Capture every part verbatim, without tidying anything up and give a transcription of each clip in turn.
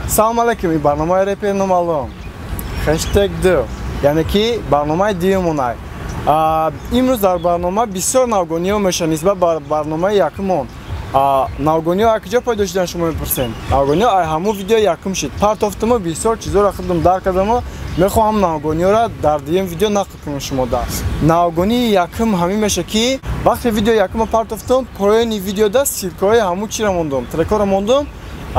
салом алейкум, ин барномаи репери номаълум хэштег ду яъне ки барномаи дуюмонай. имрӯз дар барнома бисёр навгониҳо мешаванд нисбат ба барномаи якумон. навгониҳо якҷо пайдо шудан шумо мепурсед. навгониҳо ай ҳамун видеои якум шид. Партофтамо бисёр чизҳоро худам дарк кардам. мехоҳам навгониҳоро дар дуюм видео нақл кунам шумо дарс. навгонии якум ҳамин меша ки вақте видеои якумо партофтам, поёни видеода силкаҳои ҳамун чиро мондам, трекҳоро мондам.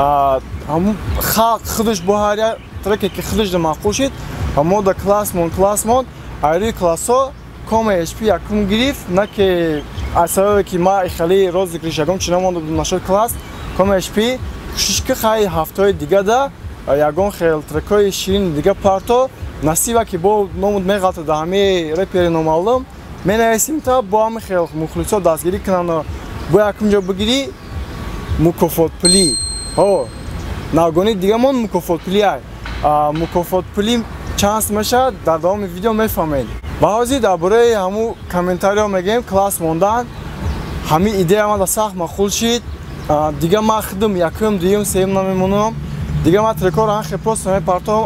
ҳамун халқ худаш бо ҳар як треке ки худаш да маъқул шид. ҳамо да класс монд, класс монд. ай рӯи классҳо кома эйч пи якум гирифт, на ки аз сабабе ки ман хеле роз зикриш ягон чӣ намонда будам нашуд класс. кома эйч пи кӯшиш ки хай ҳафтаҳои дига да ягон хел трекҳои ширини дига парто насиба ки бо номуд меғалта да ҳамаи репери номаълум менависим та бо ҳамин хел мухлисо дастгирӣ кунанд бо якумҷо бигирӣ мукофотпулӣ. о навгони дигамон мукофотпулӣ ай мукофотпулӣ чанд меша дар давоми видео мефаҳмед. ба ҳозир дар бораи ҳамун комментариҳо мегӯем класс мондан ҳамин идея ман сахт маъқул шид. дига ман худам якум дуюм сеюм намемонам. дига ман трекҳоро ан хепост мепартовам.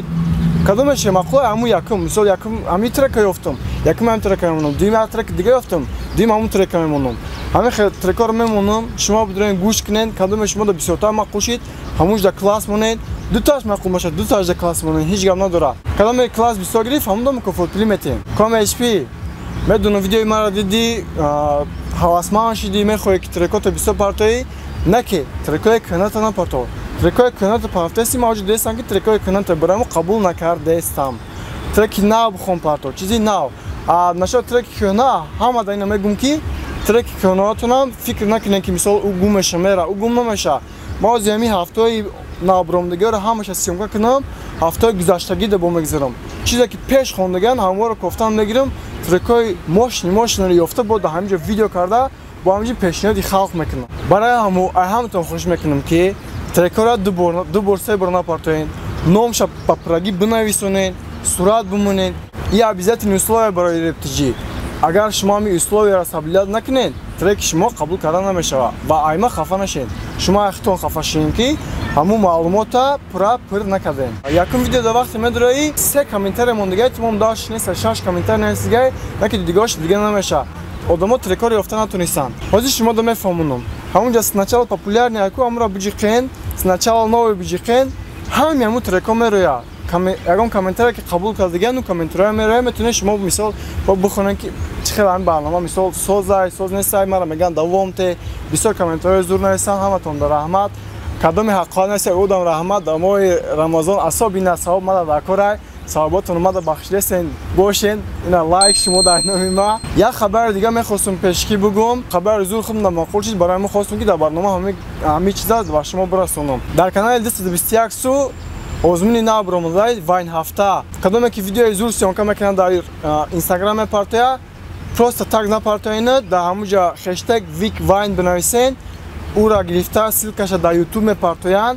кадомеше маъқул ҳамун якум мисол якум ҳамин трека ёфтам, якум ҳамин трека мемонам, дуюм як трек дига ёфтам, дуюм ҳамун трека мемонам. ҳамин трекҳоро мемонам. шумо бидорен гӯш кунед. кадоме шумода бисёртар маъқул шид ҳамунш да класс монед. дуташ маъқул бошад дуташ да класс монед, ҳеҷ гап надорад. кадоме класс бисёр гирифт ҳамуда мукофотпулӣ метем. кома эйч пи медонам видеои маро диди, ҳавасманд шидӣ, мехоҳӣ ки трекҳото бисёр партоӣ, на ки трекҳои кӯҳната напартов. трекҳои кӯҳната партоисти мавҷуд дестам ки трекҳои кӯҳната барои қабул накардестам. треки нав бихом партов, чизи нав. нашод треки кӯҳна ҳама да ина мегӯм ки треки кӯҳнаҳотонам фикр накунед ки мисол ӯ гум меша мера, ӯ гум намеша. мо аз ҳамин ҳафтаҳои навбаромдагиҳоро ҳамаша сиёмка кунам, ҳафтаҳои гузаштагӣ да бо мегзарам. чизе ки пеш хондаган ҳамаро кофтан мегирам, трекҳои мошини мошинаро ёфта бо да ҳаминҷо видео карда бо ҳаминҷо пешниҳоди халқ мекунам. барои ҳамо ай ҳаматон хоҳиш мекунам ки трекҳоро ду бор се бор напартоед, номша ба пурагӣ бинависонед, сурат бимонед. ин обязательни условия барои рептиҷӣ. агар шумо ҳамин условияро соблюдат накунед, треки шумо қабул карда намешавад ва айма хафа нашед. шумо ахтон хафа шидем ки ҳамун маълумота пура пур накардем. якум видео да вақте медорои се комментария мондагай тамом даш неста шаш комментария нестигай, на ки дигош дига намеша. одамо трекҳоро ёфта натонистанд. ҳозир шумо да мефаҳмонам. ҳамунҷа сначала популярни яку ҳамуро биҷиқен, сначала нови биҷиқен, ҳамин ҳамун трекҳо мерояд. ягон комментария ки қабул кардаган ӯ комментария мерояд, метавонед шумо мисол бихонед ки чӣ хел ҳамин барнома мисол созай, соз нестай, мара мегӯянд давомте, бисёр комментарияи зур нависанд. ҳаматон да раҳмат. кадоми ҳаққҳо нестай одам раҳмат дар моҳи рамазон асоби ина савоб мада дар корай. савоботон мада бахшидесен бошен. ина лайк шумо дар номи ма. як хабари дига мехостум пешкӣ бигӯм. хабари зур худам маъқул шид барои мо хостум ки дар барнома ҳамин чиза ба шумо бирасонам. дар канали двести бисту як су озмуни нав биромадай вайн ҳафта. кадоме ки видеои зур сиёмка мекунанд дар инстаграме партоя, просто так напартоинед, дар ҳамунҷа хэштег вик вайн бинависен, ӯра гирифта силкаша дар ютуб мепартоянд.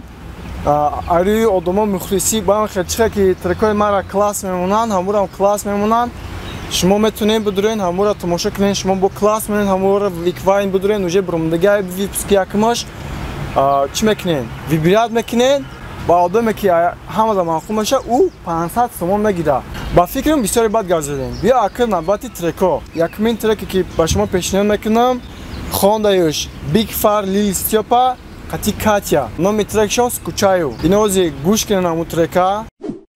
арӯи одамо мухлисӣ ба чиқе ки трекҳои мара класс мемонанд, ҳамурам класс мемонанд. шумо метавонед бидурен ҳамуро тамошо кунед. шумо бо класс менед ҳамуро вик вайн бидурен. уже биромадагай випуски якумаш чӣ мекунед? вибрат мекунед. ба одаме ки ҳама да маъқул меша ӯ панҷсад сомон мегирад. ба фикрам бисёри бад гап задем. биё акр навбати трекҳо. якумин треке ки ба шумо пешниҳод мекунам, хондаёш Big Far Lil Steppa Кати Катя. номи трекшон скучаю. ина ҳозир гӯш кунед ҳамун трека.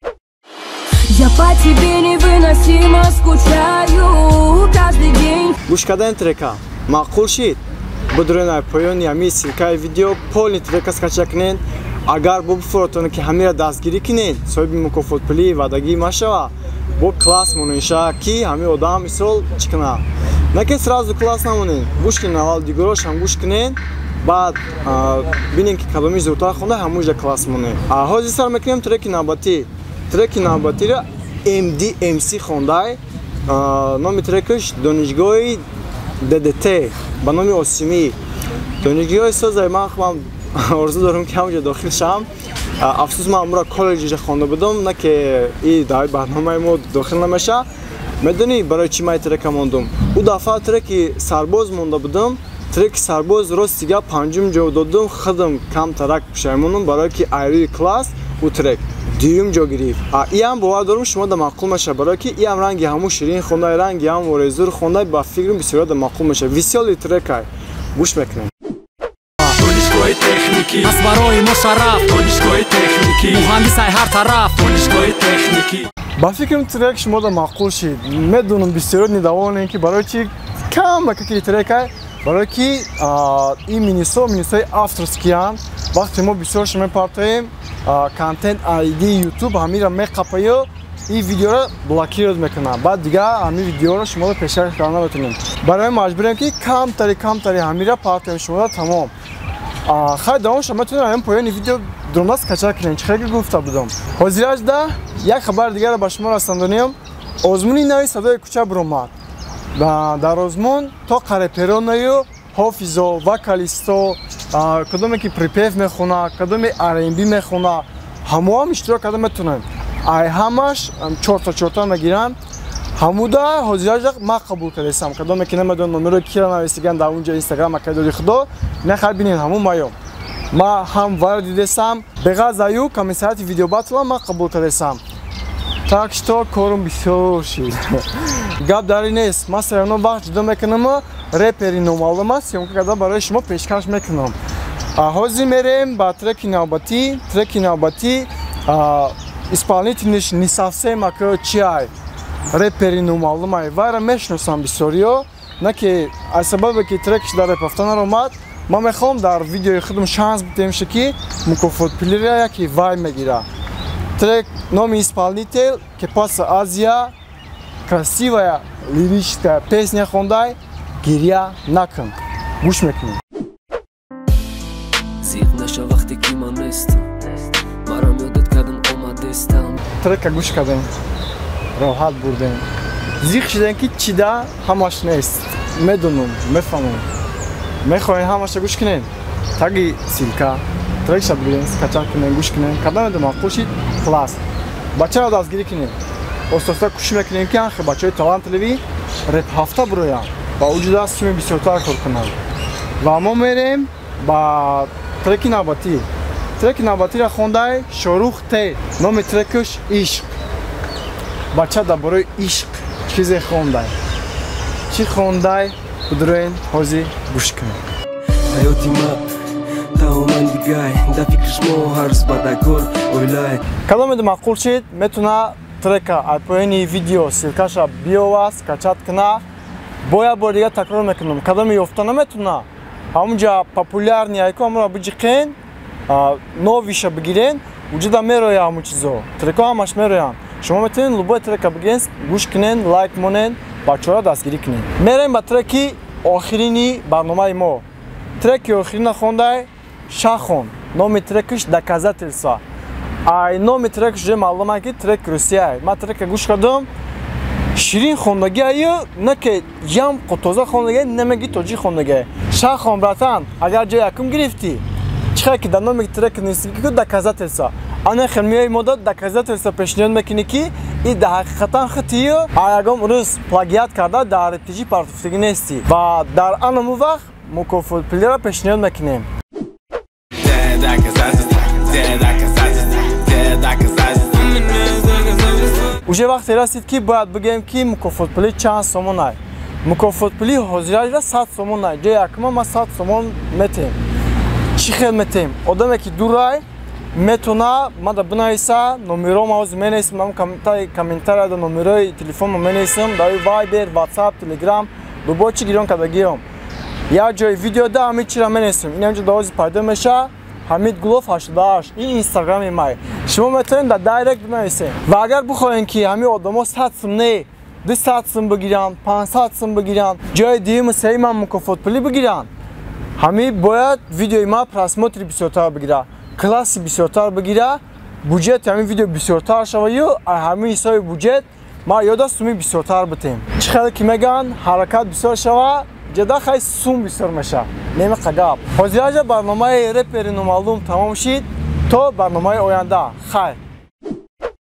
Я по тебе невыносимо скучаю каждый день. гӯш кардани трека маъқул шид. бидурен ай поёни ҳамин силкаи видео полни трека скача кунед. агар бо бифуротонед ки ҳамира дастгирӣ кунед, соҳиби мукофотпулии ваъдагӣ машава, бо класс монеша ки ҳамин одам мисол чӣ кунад. на ки сразу класс намонед. гӯш кунед аввал дигорош ҳам гӯш кунед, баъд бинед ки кадомиш зудтар хонда ҳамунҷа класс монед. ҳозир сар мекунем треки навбатӣ. треки навбатиро эм ди эм си хондай. номи трекаш донишгоҳи д д т ба номи осимӣ. донишгоҳи созай ман орзу дорам ки ҳамунҷа дохил шавам. афсӯс ман амро коллеҷа хонда будам, на ки и дар барномаи мо дохил намеша. медонӣ барои чӣ ман трека мондам? ӯ дафъа треки сарбоз монда будам. трек Сарбоз рост дига панҷум ҷо додум, худам камтарак пушаймонам, барое ки айрии класс у трек дуюм ҷо гирифт. Иам бовар дорам шумо да маъқул меша, барое ки иам ранги ҳамун ширин хондай, ранги ҳам орезур хондай, ба фикрам бисёр да маъқул меша. Висёли трекай гӯш мекунем. Донишгоҳи техникӣ аст барои мо шараф, донишгоҳи техникӣ муҳандисай ҳар тараф, донишгоҳи техникӣ. Ба фикрам трек шумо да маъқул шид. Медонам бисёр недоволен ки барои чи кам макаки трекай, барое ки ин минисо минисои авторскиянд. Вақте мо бисёрша мепартоем контент айди YouTube ҳамира меқапаю, ин видеоро блокировать мекунам. Баъд дига ҳамин видеоро шумо пешакш карда наметонем. Барои маҷбурем ки камтари камтари ҳамира партоем шумо тамом. Хай давомша метонем ҳамин поёни видео дурмас кача кунем. Чӣ хеле гуфта будам. Ҳозираш да як хабар дигаро ба шумо расондонем. Озмуни нави садои кӯча буромад. Дар озмун то қареперонаю ҳофизо, вокалисто, кадоме ки припев мехона, кадоме ар ен би мехона, ҳамоам иштирок карда метонем. Ай ҳамаш чорта чорта мегиранд. ҳамуда ҳозираш ма қабул кардесам. Кадоме ки намедонам номерои кира нависиган дар унҷа инстаграм акайдоди худо, нехай бинен ҳамун маём. Ма ҳам вар дидесам, беғазаю комиссарияти видеобатла ма қабул кардесам. Так что корум бисёр шид. Гап дар ин нест. Ман сериално вақт ҷудо мекунам, репери номаълума сёмка карда барои шумо пешкаш мекунам. Ҳозир мерем ба треки навбатӣ. Треки навбатӣ исполнителиш не совсем ако чиай. Репери номаълумай. Вайро мешиносам бисёриё. На ки аз сабабе ки трекиш дар репафта наромад, ман мехоҳам дар видеои худам шанс бидемша ки мукофотпилира яки вай мегира. Трек номи исполнитель Кепаса Азия. Красивая лирическая песня хондай «Гирья накун». Гӯш мекунем. Зиқ наша вақте ки ман нестам, марам ёдат кардам омадестам. Трека гӯш кардем, роҳат бурдем. Зиқ шидем ки чида ҳамаш нест. Медонам, мефаҳмам. Мехоҳем ҳамаша гӯш кунем. Таги силка, трекша бигирем, скача кунем, гӯш кунем. Када медам маъқул шид, класс. Бачаро дастгирӣ кунем. Оста-оста кӯшиш мекунем ки анхе бачаҳои талантливӣ реп ҳафта бироянд ва вуҷуд аст чиме бисёртар кор кунанд. Ва мо мерем ба треки навбатӣ. Треки навбатиро хондай Шорух Т. Номи трекаш Ишқ. Бача дар бораи ишқ чизе хондай. Чӣ хондай? Бидуроен ҳозир гӯш кунем. Ҳаёти ман таоман дигай, дар фикриш мо ҳар рӯз бадакор ойлай. Кадом медам маъқул шид, метуна трека аз поёни видео силкаша биёва, скачат куна. Бо як бор дига такрор мекунам. Кадоми ёфта наметуна. Ҳамунҷа популярни айку ҳамуро биҷиқен, новиша бигирен, вуҷуда мероя ҳамун чизо. Трекҳо ҳамаш мероянд. Шумо метавонед лубои трека бигирен, гӯш кунен, лайк монен, бачаҳоро дастгирӣ кунед. Мерем ба треки охирини барномаи мо. Треки охирина хондай Шахон. Номи трекаш Доказательства. Ай номи трекаш ҷои маълума ки трек Русияй. Ман трека гӯш кардам. Ширин хондагиаю, на ки ям қутоза хондагия, намеги тоҷи хондагия. Шахон братан, агар ҷои якум гирифтӣ, чихай ки дар номи трек нисти ки Доказательства. Ана хелмияи мода Доказательства пешниҳод мекунӣ ки и дар ҳақиқатан хатию, а ягон рӯз плагиат карда дар ртж партофтагӣ нести. Ва дар аному вақт мукофотпилиро пешниҳод мекунем. Уже вақте расид ки бояд бигӯем ки мукофотпулӣ чанд сомон ай. Мукофотпулӣ ҳозирашда сад сомон ай. Ҷои якума ма сад сомон метем. Чӣ хел метем? Одаме ки дурай метона мада бинависа, номерома ҳозир менависам, ман комментарияда номерои телефонма менависам, дар Viber, WhatsApp, Telegram, дубо чӣ гирён кардагиём. Як ҷои видео да ҳамин чиро менависам. Ин ҳамҷо ҳозир пайдо меша. Ҳамид Гулов ҳаштод и ҳашт. Ин инстаграми май. Шумо метавонед дар дайрект бинависед. Ва агар бихоҳем ки ҳамин одамо сад сум не, дусад сум бигиранд, панҷсад сум бигиранд, ҷои дуюму сеюмам мукофотпулӣ бигиранд, ҳамин бояд видеои ма просмотри бисёртар бигира, класси бисёртар бигира, буҷети ҳамин видео бисёртар шаваю, ҳамин ҳисоби буҷет ма ёда суми бисёртар битем. Чӣ хеле ки меган ҳаракат бисёр шава, ҷада хай сум бисёр меша. Немиқа гап. Ҳозираҷа барномаи репери номаълум тамом шид. То барномаи оянда. Хайр.